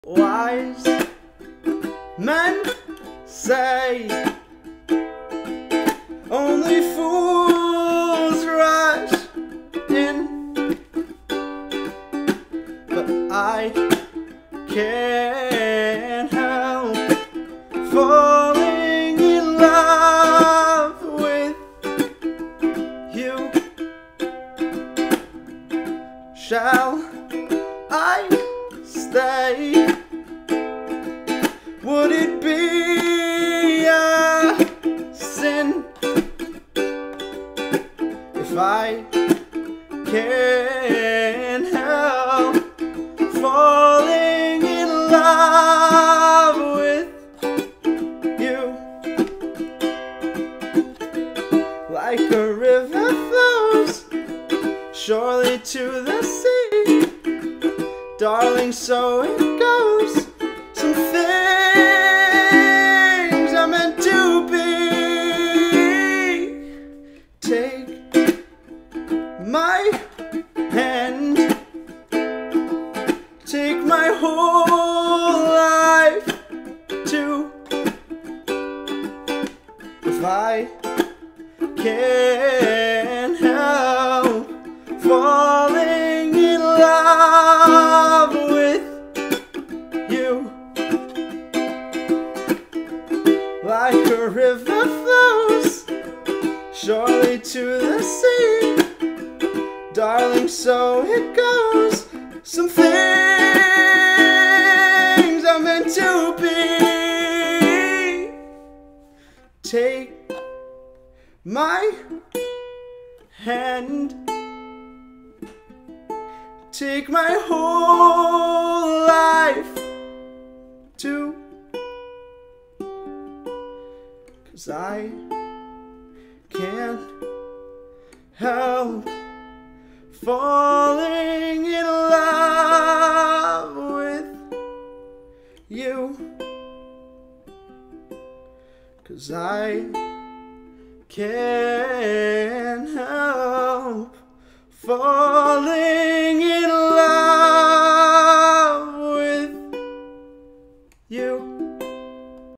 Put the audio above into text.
Wise men say only fools rush in, but I can't help falling in love with you. Shall I stay? Would it be a sin if I can't help falling in love with you? Like a river flows surely to the sea, darling, so it goes. Some things are meant to be. Take my hand, take my whole life too. If I can't help falling in love with you. Like a river flows surely to the sea, darling, so it goes. Some things are meant to be. Take my hand, take my whole life too. 'Cause I can't help falling in love with you. 'Cause I can't help falling